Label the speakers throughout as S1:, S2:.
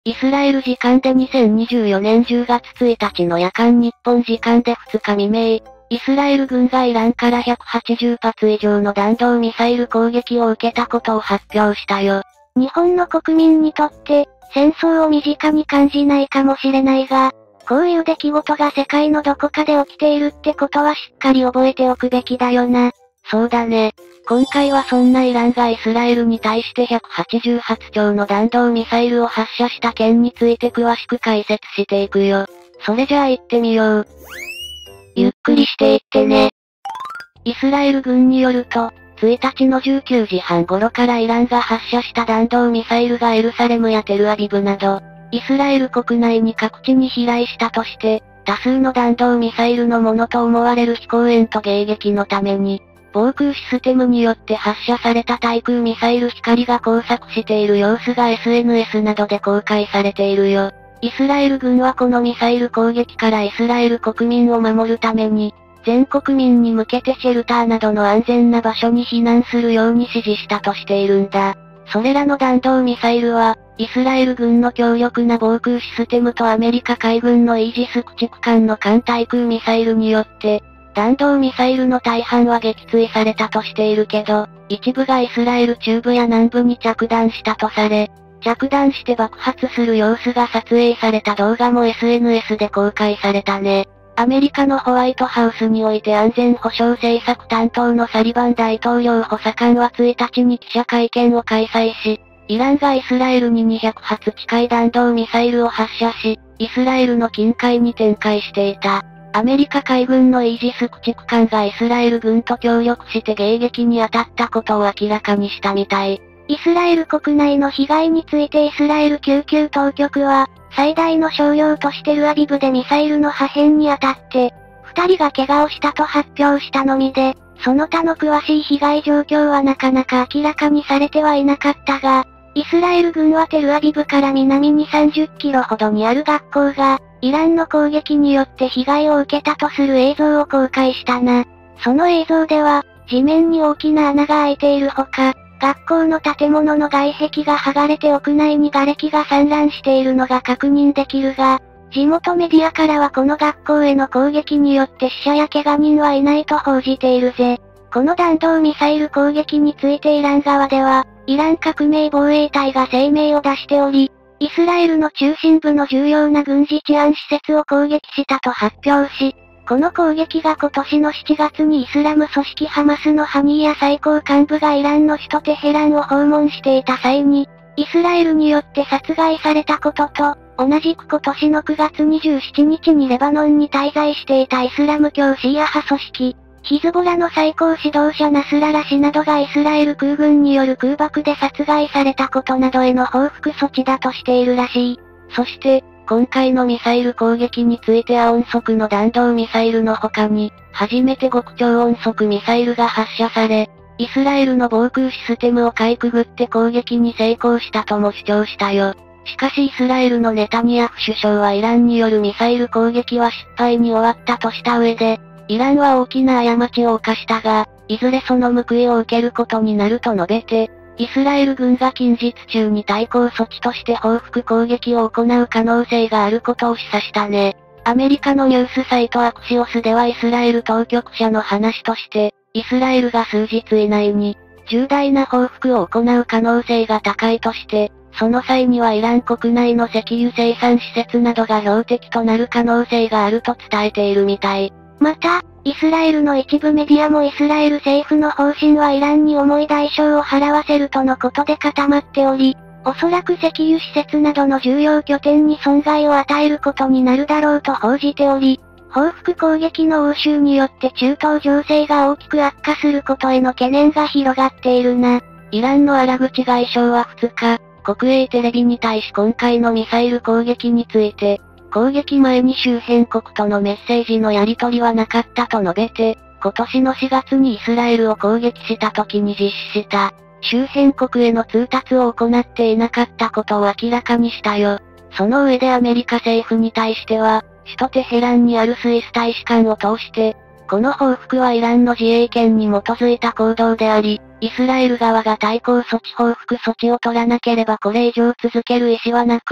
S1: イスラエル時間で2024年10月1日の夜間日本時間で2日未明、イスラエル軍がイランから180発以上の弾道ミサイル攻撃を受けたことを発表したよ。
S2: 日本の国民にとって、戦争を身近に感じないかもしれないが、こういう出来事が世界のどこかで起きているってことはしっかり覚えておくべきだよな。
S1: そうだね。今回はそんなイランがイスラエルに対して180発超の弾道ミサイルを発射した件について詳しく解説していくよ。それじゃあ行ってみよう。ゆっくりしていってね。イスラエル軍によると、1日の19時半頃からイランが発射した弾道ミサイルがエルサレムやテルアビブなど、イスラエル国内に各地に飛来したとして、多数の弾道ミサイルのものと思われる飛行煙と迎撃のために、防空システムによって発射された対空ミサイル光が交錯している様子が SNS などで公開されているよ。イスラエル軍はこのミサイル攻撃からイスラエル国民を守るために、全国民に向けてシェルターなどの安全な場所に避難するように指示したとしているんだ。それらの弾道ミサイルは、イスラエル軍の強力な防空システムとアメリカ海軍のイージス駆逐艦の艦対空ミサイルによって、弾道ミサイルの大半は撃墜されたとしているけど、一部がイスラエル中部や南部に着弾したとされ、着弾して爆発する様子が撮影された動画も SNS で公開されたね。アメリカのホワイトハウスにおいて安全保障政策担当のサリバン大統領補佐官は1日に記者会見を開催し、イランがイスラエルに200発近い弾道ミサイルを発射し、イスラエルの近海に展開していた。アメリカ海軍のイージス駆逐艦がイスラエル軍と協力して迎撃に当たったことを明らかにしたみたい。
S2: イスラエル国内の被害についてイスラエル救急当局は、最大の商用としてルアビブでミサイルの破片に当たって、2人が怪我をしたと発表したのみで、その他の詳しい被害状況はなかなか明らかにされてはいなかったが、イスラエル軍はテルアビブから南に30キロほどにある学校が、イランの攻撃によって被害を受けたとする映像を公開したな。その映像では、地面に大きな穴が開いているほか、学校の建物の外壁が剥がれて屋内に瓦礫が散乱しているのが確認できるが、地元メディアからはこの学校への攻撃によって死者や怪我人はいないと報じているぜ。この弾道ミサイル攻撃についてイラン側では、イラン革命防衛隊が声明を出しており、イスラエルの中心部の重要な軍事治安施設を攻撃したと発表し、この攻撃が今年の7月にイスラム組織ハマスのハニーヤ最高幹部がイランの首都テヘランを訪問していた際に、イスラエルによって殺害されたことと、同じく今年の9月27日にレバノンに滞在していたイスラム教シーア派組織、ヒズボラの最高指導者ナスララ氏などがイスラエル空軍による空爆で殺害されたことなどへの報復措置だとしているらしい。
S1: そして、今回のミサイル攻撃については音速の弾道ミサイルの他に、初めて極超音速ミサイルが発射され、イスラエルの防空システムをかいくぐって攻撃に成功したとも主張したよ。しかしイスラエルのネタニヤフ首相はイランによるミサイル攻撃は失敗に終わったとした上で、イランは大きな過ちを犯したが、いずれその報いを受けることになると述べて、イスラエル軍が近日中に対抗措置として報復攻撃を行う可能性があることを示唆したね。アメリカのニュースサイトアクシオスではイスラエル当局者の話として、イスラエルが数日以内に、重大な報復を行う可能性が高いとして、その際にはイラン国内の石油生産施設などが標的となる可能性があると伝えているみたい。
S2: また、イスラエルの一部メディアもイスラエル政府の方針はイランに重い代償を払わせるとのことで固まっており、おそらく石油施設などの重要拠点に損害を与えることになるだろうと報じており、報復攻撃の応酬によって中東情勢が大きく悪化することへの懸念が広がっているな。
S1: イランのアラグチ外相は2日、国営テレビに対し今回のミサイル攻撃について、攻撃前に周辺国とのメッセージのやり取りはなかったと述べて、今年の4月にイスラエルを攻撃した時に実施した、周辺国への通達を行っていなかったことを明らかにしたよ。その上でアメリカ政府に対しては、首都テヘランにあるスイス大使館を通して、この報復はイランの自衛権に基づいた行動であり、イスラエル側が対抗措置報復措置を取らなければこれ以上続ける意思はなく、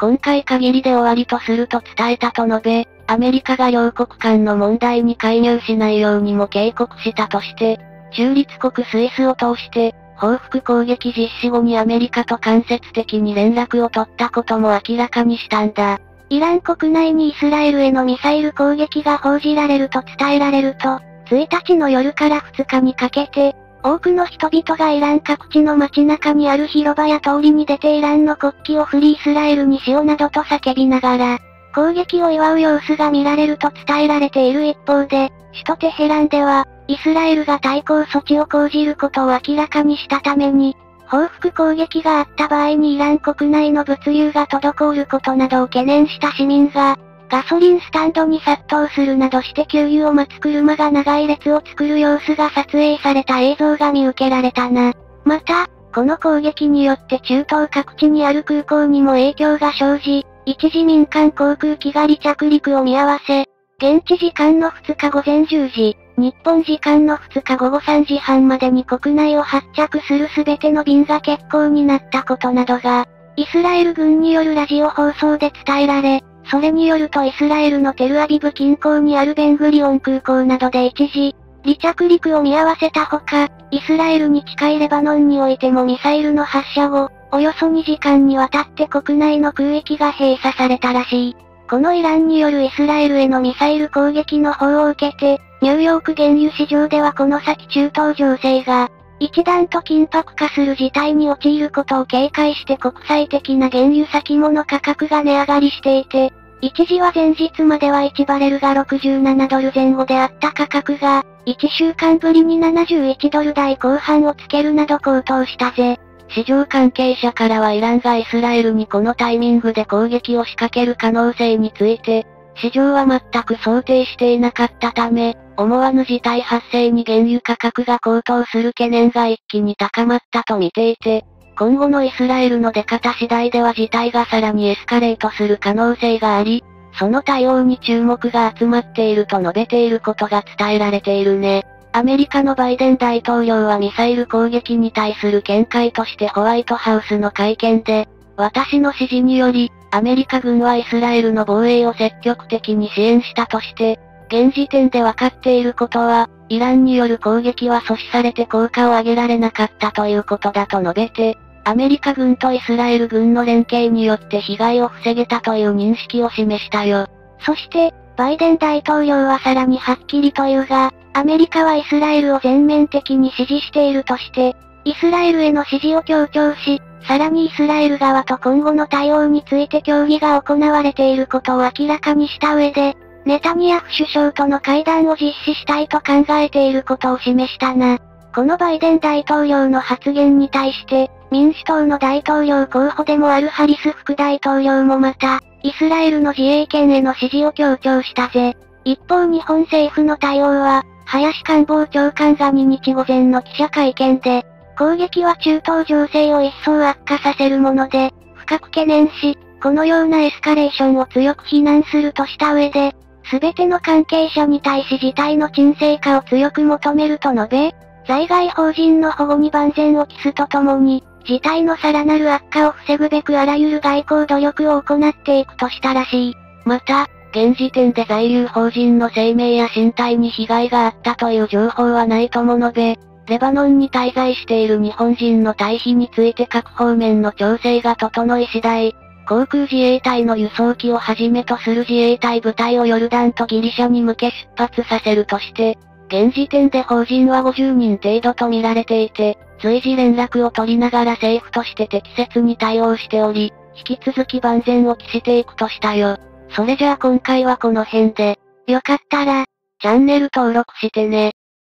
S1: 今回限りで終わりとすると伝えたと述べ、アメリカが両国間の問題に介入しないようにも警告したとして、中立国スイスを通して、報復攻撃実施後にアメリカと間接的に連絡を取ったことも明らかにしたんだ。
S2: イラン国内にイスラエルへのミサイル攻撃が報じられると伝えられると、1日の夜から2日にかけて、多くの人々がイラン各地の街中にある広場や通りに出てイランの国旗を振りイスラエルにしようなどと叫びながら、攻撃を祝う様子が見られると伝えられている一方で、首都テヘランでは、イスラエルが対抗措置を講じることを明らかにしたために、報復攻撃があった場合にイラン国内の物流が滞ることなどを懸念した市民が、ガソリンスタンドに殺到するなどして給油を待つ車が長い列を作る様子が撮影された映像が見受けられたな。また、この攻撃によって中東各地にある空港にも影響が生じ、一時民間航空機が離着陸を見合わせ、現地時間の2日午前10時、日本時間の2日午後3時半までに国内を発着するすべての便が欠航になったことなどが、イスラエル軍によるラジオ放送で伝えられ、それによるとイスラエルのテルアビブ近郊にあるベングリオン空港などで一時、離着陸を見合わせたほか、イスラエルに近いレバノンにおいてもミサイルの発射後、およそ2時間にわたって国内の空域が閉鎖されたらしい。このイランによるイスラエルへのミサイル攻撃の報を受けて、ニューヨーク原油市場ではこの先中東情勢が、一段と緊迫化する事態に陥ることを警戒して国際的な原油先物価格が値上がりしていて、一時は前日までは1バレルが67ドル前後であった価格が、1週間ぶりに71ドル台後半をつけるなど高騰したぜ。
S1: 市場関係者からはイランがイスラエルにこのタイミングで攻撃を仕掛ける可能性について、市場は全く想定していなかったため、思わぬ事態発生に原油価格が高騰する懸念が一気に高まったと見ていて、今後のイスラエルの出方次第では事態がさらにエスカレートする可能性があり、その対応に注目が集まっていると述べていることが伝えられているね。アメリカのバイデン大統領はミサイル攻撃に対する見解としてホワイトハウスの会見で、私の指示により、アメリカ軍はイスラエルの防衛を積極的に支援したとして、現時点で分かっていることは、イランによる攻撃は阻止されて効果を上げられなかったということだと述べて、アメリカ軍とイスラエル軍の連携によって被害を防げたという認識を示したよ。
S2: そして、バイデン大統領はさらにはっきりと言うが、アメリカはイスラエルを全面的に支持しているとして、イスラエルへの支持を強調し、さらにイスラエル側と今後の対応について協議が行われていることを明らかにした上で、ネタニヤフ首相との会談を実施したいと考えていることを示したな。このバイデン大統領の発言に対して、民主党の大統領候補でもあるハリス副大統領もまた、イスラエルの自衛権への支持を強調したぜ。一方日本政府の対応は、林官房長官が2日午前の記者会見で、攻撃は中東情勢を一層悪化させるもので、深く懸念し、このようなエスカレーションを強く非難するとした上で、すべての関係者に対し事態の沈静化を強く求めると述べ、在外邦人の保護に万全を期すとともに、事態のさらなる悪化を防ぐべくあらゆる外交努力を行っていくとしたらしい。
S1: また、現時点で在留邦人の生命や身体に被害があったという情報はないとも述べ、レバノンに滞在している日本人の退避について各方面の調整が整い次第、航空自衛隊の輸送機をはじめとする自衛隊部隊をヨルダンとギリシャに向け出発させるとして、現時点で邦人は50人程度と見られていて、随時連絡を取りながら政府として適切に対応しており、引き続き万全を期していくとしたよ。それじゃあ今回はこの辺で、よかったら、チャンネル登録してね。